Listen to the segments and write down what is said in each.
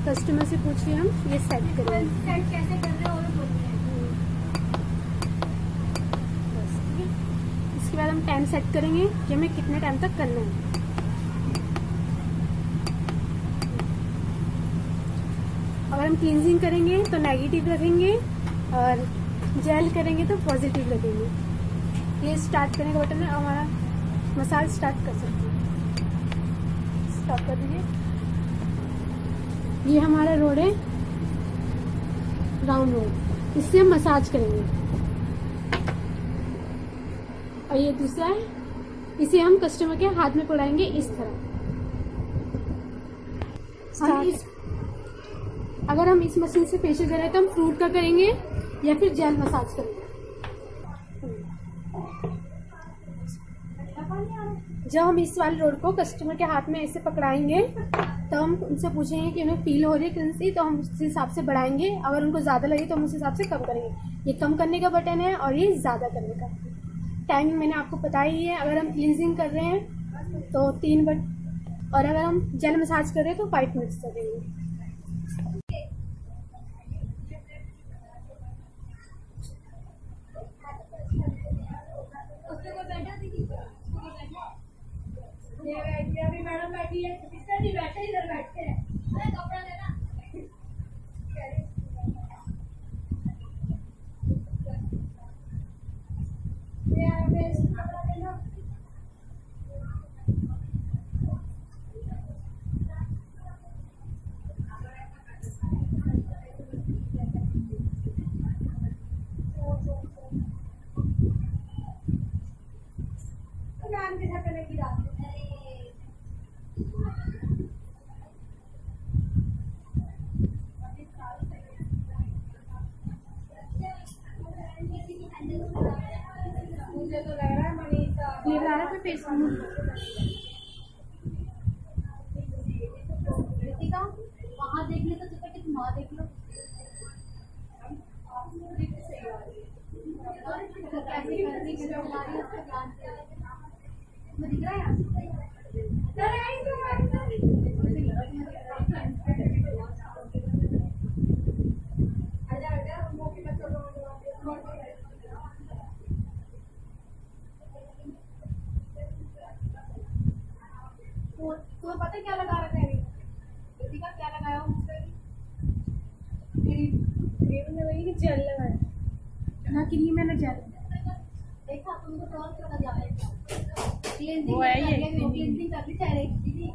Customer से पूछ के हम ये सेट करेंगे। सेट कैसे कर रहे हो और बोलते हैं। बस ठीक है। इसके बाद हम टाइम सेट करेंगे कि हमें कितने टाइम तक करना है। अगर हम क्लींजिंग करेंगे तो नेगेटिव रखेंगे और जेल करेंगे तो पॉजिटिव रखेंगे। ये स्टार्ट करने का बटन है, हमारा मसाज स्टार्ट कर सकते हैं। स्टॉप कर दीजिए। ये हमारा रोड है, राउंड रोड, इससे हम मसाज करेंगे। और ये दूसरा है, इसे हम कस्टमर के हाथ में पकड़ाएंगे इस तरह। अगर हम इस मशीन से फेशियल करें तो हम फ्रूट का करेंगे या फिर जेल मसाज करेंगे। जब हम इस वाले रोड को कस्टमर के हाथ में ऐसे पकड़ाएंगे तो हम उनसे पूछेंगे कि उन्हें फील हो रही है क्रंची, तो हम उस हिसाब से बढ़ाएंगे। अगर उनको ज़्यादा लगे तो हम उस हिसाब से कम करेंगे। ये कम करने का बटन है और ये ज़्यादा करने का। टाइमिंग मैंने आपको बताई ही है। अगर हम क्लींजिंग कर रहे हैं तो 3 मिनट और अगर हम जेल मसाज कर रहे हैं तो 5 मिनट्स लगेंगे। अभी मैडम बैठी है, इधर नहीं बैठे, इधर बैठते हैं। अरे कपड़ा देना। कपड़ा देना। नाम के साथ करने की रात मुझे तो लग रहा है मनीषा ये बना रहा है फेस रितिका वहाँ देख ले तो कि तुम वहाँ देख लो। कैसे करती है दिख रहा है। तो पता क्या लगा रखा है रितिका, क्या लगाया हो क्रीम में वही जेल लगाया ना क्रीम है ना जेल। देखा तुमको तो और पता जाएगा। क्लींजिंग वो है ये क्लींजिंग करनी चाहिए दीदी।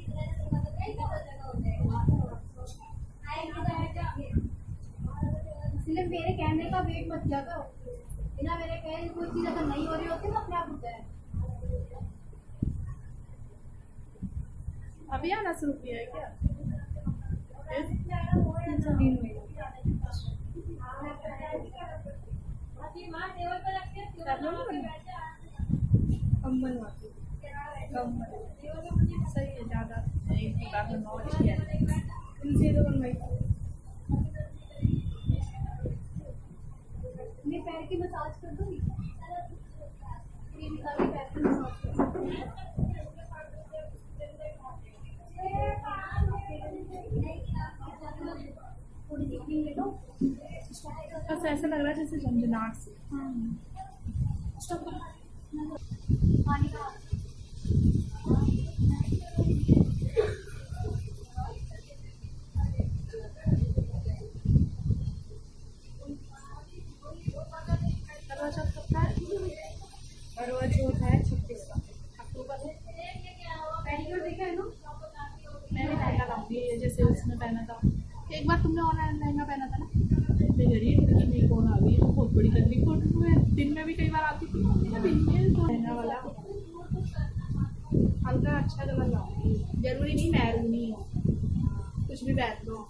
इसलिए मेरे कहने का वेट मत किया करो। बिना मेरे कहे कोई चीज अगर नहीं हो रही होती तो अपने आप होता है। अभी आना शुरू किया है क्या? 3 महीने कम बनवाती सही है, ज़्यादा उनसे तो बनवाई। मैं पैर की मसाज कर दूंगी। क्रीम का भी पैर की मसाज कर दूंगी। थोड़ी सी क्रीम ले लो। बस ऐसा लग रहा है जैसे झंझनाट से। पानी का करवा चौथ है 26 अक्टूबर है। पेडिक्योर देखा है ना। मैंने लहंगा लाऊंगी जैसे उसमें पहना था। एक बार तुमने ऑनलाइन लहंगा पहना था ना, मेरी कौन आ गई, बहुत बड़ी तकलीफ फोटो है। दिन में भी कई बार आती थी, दिन में तो लहंगा वाला हल्का अच्छा कलर लाऊंगी। जरूरी नहीं मैरून ही हो, कुछ भी पहन लो।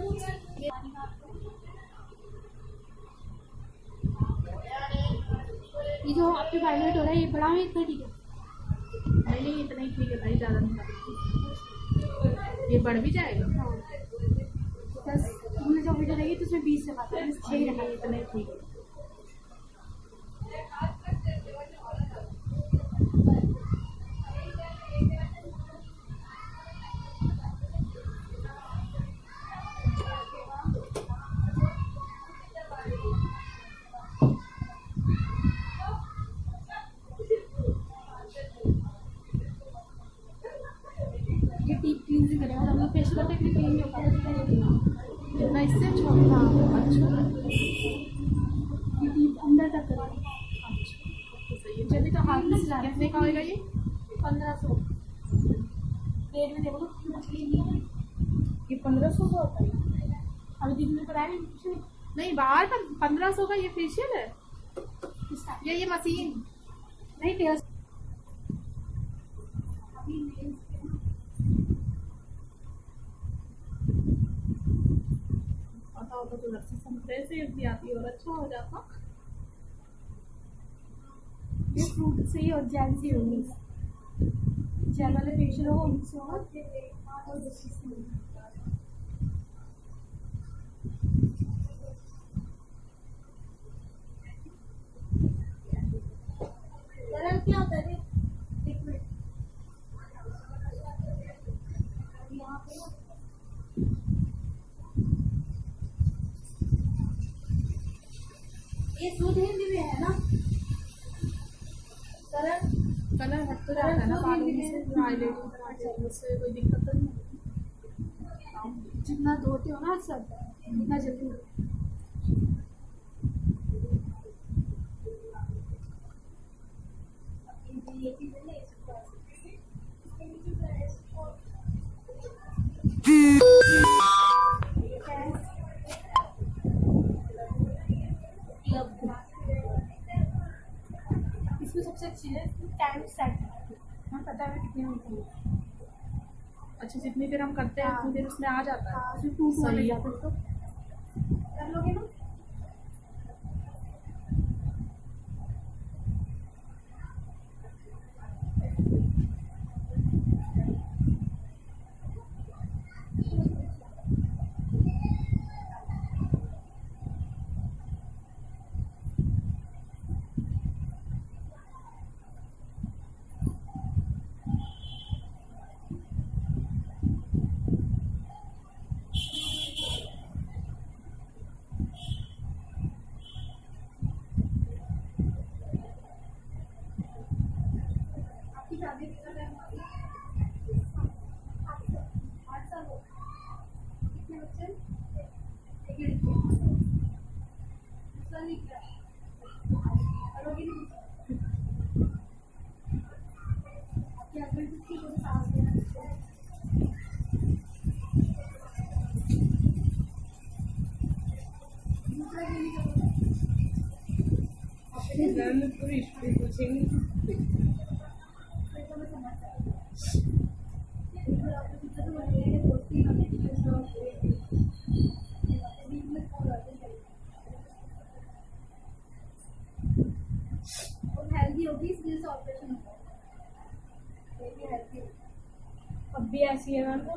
ये जो आपके वायलेट हो रहा है ये बड़ा है इतना ठीक है? नहीं इतना ही ठीक है भाई, ज़्यादा नहीं करना। ये बढ़ भी जाएगा। हाँ 10 तुमने जो वीडियो देखी तो उसमें 20 से बात है, 6 रखा है, इतना ही ठीक है। अपनी क्लीन नहीं हो पाता जितना इससे छोटा। अच्छा अंदर तक करो। तो सही है। चलिए तो हाथ में कितने का होगा ये? 1500 रेट में देखो। ये 1500 का होता है? अभी दीदी ने कराया नहीं। नहीं बाहर पर 1500 का ये फेशियल है ये मशीन नहीं तेल पता होता तो लस्सी संतरे से भी आती और अच्छा हो जाता। ये फ्रूट से ही और जेल से होगी। जेल वाले फेशियल हो उनसे होगा। क्या होता है? एक मिनट यहाँ पे ये सूट हिंदी में है ना? कलर हट तो जाता है ना बालों में से, हाईलाइट से कोई दिक्कत तो नहीं। जितना धोते हो ना सब उतना जल्दी इसमें सबसे अच्छी है टाइम सेट। हमें पता है कितनी होती है। अच्छा जितनी देर हम करते हैं उतनी देर उसमें आ जाता है। उसमें टू सही। जाता है तो कर लोगे ना। हेल्दी होगी इसलिए से ऑपरेशन होगा। अब भी ऐसी है मैम।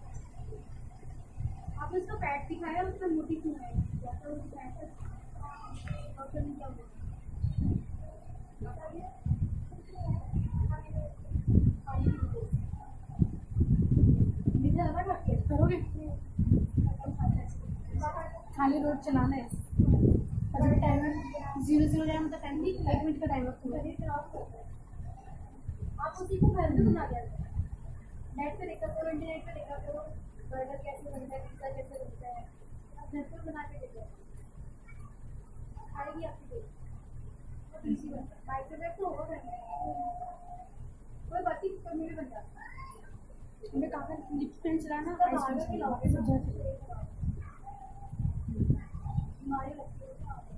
आप इसका फैट दिखाया उसका मोटी क्यों है? करोगे खाली रोड चलाना है। अगर टाइमर 0 जाए मतलब टाइम 1 मिनट का टाइमर आप उसी को घर में बना दिया नेट पे देखा करो, इंटरनेट पे देखा करो बर्गर कैसे बनता है, पिज्जा कैसे बनता है, आप घर पे बना के देखो खाएगी आपकी बेटी। तो इजी बनता है। माइक्रोवेव तो होगा घर में कोई बात नहीं, कुकर में भी बन जाता है। हमें काफी लिप पेन चलाना तो बाहर के लाओगे सब हमारे लगती है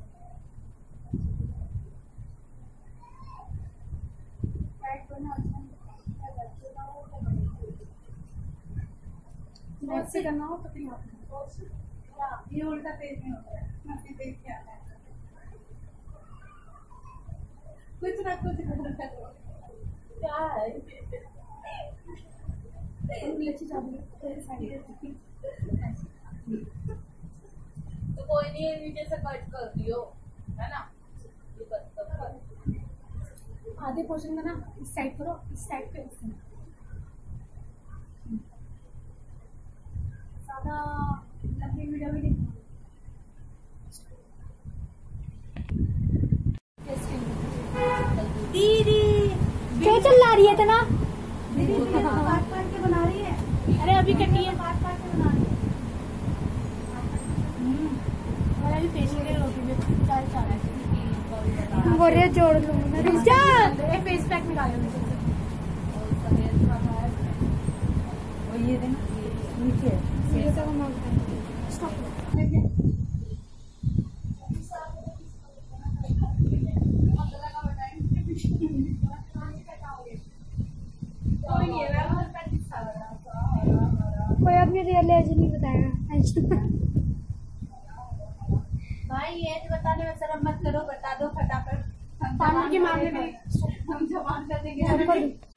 फैट बना अच्छा नेट से करना हो तो फिर आप ये उल्टा पेज में होता है, अपने पेज पे आता है। कुछ ना कुछ करो। क्या है अच्छी चाबी तो कोई नहीं नीचे से कट कर दियो है ना। ये कट कर आधे पोर्शन का ना इस साइड करो, इस साइड पे ज्यादा लंबी वीडियो भी देखो। दीदी क्या चल रही है इतना? दीदी काट काट के बना रही है। अरे अभी कटी है। और अभी फेशियल रोटी में बोल रहे जोड़ लूंगा। फेस पैक निकालो ये देना नीचे कोई अपनी रियल एज नहीं बताएगा। भाई ये बताने में शर्म मत करो, बता दो फटाफट। पानी के मामले में हम जवान कर देंगे।